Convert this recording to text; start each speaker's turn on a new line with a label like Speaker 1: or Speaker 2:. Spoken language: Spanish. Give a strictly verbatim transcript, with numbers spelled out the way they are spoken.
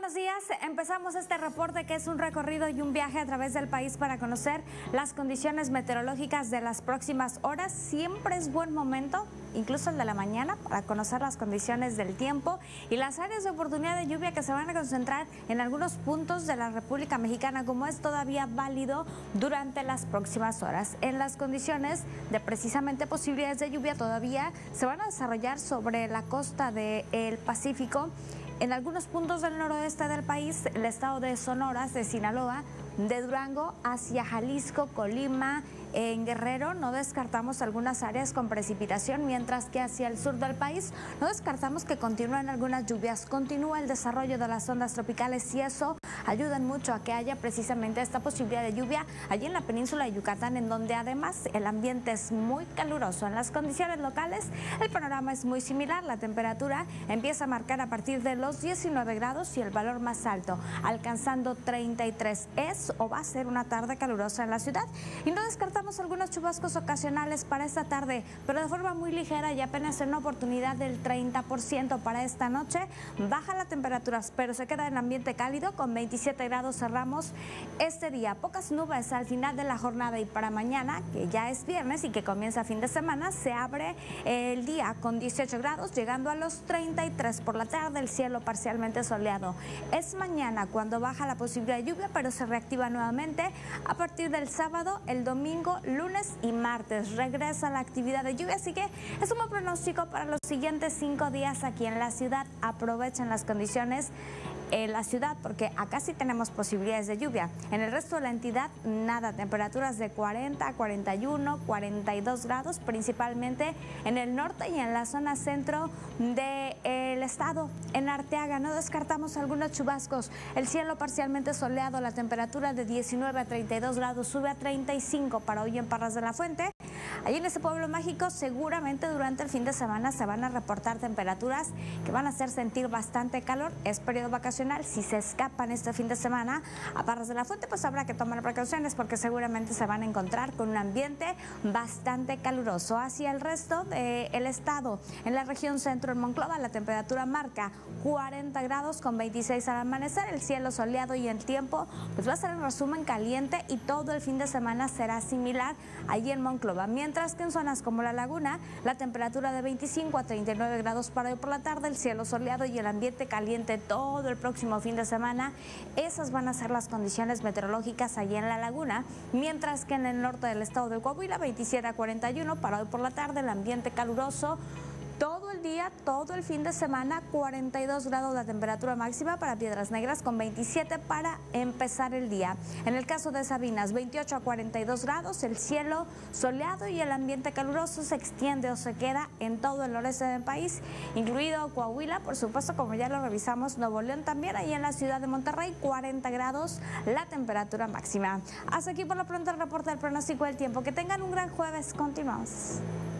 Speaker 1: buenos días. Empezamos este reporte que es un recorrido y un viaje a través del país para conocer las condiciones meteorológicas de las próximas horas. Siempre es buen momento, incluso el de la mañana, para conocer las condiciones del tiempo y las áreas de oportunidad de lluvia que se van a concentrar en algunos puntos de la República Mexicana, como es todavía válido durante las próximas horas. En las condiciones de precisamente posibilidades de lluvia todavía se van a desarrollar sobre la costa del Pacífico, en algunos puntos del noroeste del país, el estado de Sonora, de Sinaloa, de Durango hacia Jalisco, Colima, en Guerrero no descartamos algunas áreas con precipitación, mientras que hacia el sur del país no descartamos que continúen algunas lluvias. Continúa el desarrollo de las ondas tropicales y eso ayuda mucho a que haya precisamente esta posibilidad de lluvia allí en la península de Yucatán, en donde además el ambiente es muy caluroso. En las condiciones locales el panorama es muy similar, la temperatura empieza a marcar a partir de los diecinueve grados y el valor más alto alcanzando treinta y tres. Es o va a ser una tarde calurosa en la ciudad y no descartamos algunos chubascos ocasionales para esta tarde, pero de forma muy ligera y apenas en una oportunidad del treinta por ciento para esta noche. Baja la temperatura, pero se queda en ambiente cálido con veintisiete grados. Cerramos este día. Pocas nubes al final de la jornada y para mañana, que ya es viernes y que comienza fin de semana, se abre el día con dieciocho grados, llegando a los treinta y tres por la tarde, el cielo parcialmente soleado. Es mañana cuando baja la posibilidad de lluvia, pero se reactiva nuevamente a partir del sábado, el domingo, lunes y martes. Regresa la actividad de lluvia, así que es un buen pronóstico para los siguientes cinco días aquí en la ciudad. Aprovechen las condiciones en la ciudad porque acá sí tenemos posibilidades de lluvia. En el resto de la entidad nada, temperaturas de cuarenta, cuarenta y uno, cuarenta y dos grados, principalmente en el norte y en la zona centro del estado. En Arteaga no descartamos algunos chubascos, el cielo parcialmente soleado, la temperatura de diecinueve a treinta y dos grados, sube a treinta y cinco para hoy en Parras de la Fuente. Allí en este pueblo mágico seguramente durante el fin de semana se van a reportar temperaturas que van a hacer sentir bastante calor. Es periodo vacacional. Si se escapan este fin de semana a Parras de la Fuente, pues habrá que tomar precauciones porque seguramente se van a encontrar con un ambiente bastante caluroso. Hacia el resto del estado, en la región centro, en Monclova, la temperatura marca cuarenta grados con veintiséis al amanecer, el cielo soleado y el tiempo pues va a ser en resumen caliente y todo el fin de semana será similar allí en Monclova. Mientras que en zonas como La Laguna, la temperatura de veinticinco a treinta y nueve grados para hoy por la tarde, el cielo soleado y el ambiente caliente todo el próximo fin de semana. Esas van a ser las condiciones meteorológicas allí en La Laguna, mientras que en el norte del estado de Coahuila, veintisiete a cuarenta y uno para hoy por la tarde, el ambiente caluroso. Todo el día, todo el fin de semana, cuarenta y dos grados la temperatura máxima para Piedras Negras con veintisiete para empezar el día. En el caso de Sabinas, veintiocho a cuarenta y dos grados, el cielo soleado y el ambiente caluroso se extiende o se queda en todo el noreste del país, incluido Coahuila, por supuesto, como ya lo revisamos, Nuevo León también, ahí en la ciudad de Monterrey, cuarenta grados la temperatura máxima. Hasta aquí por lo pronto el reporte del pronóstico del tiempo. Que tengan un gran jueves. Continuamos.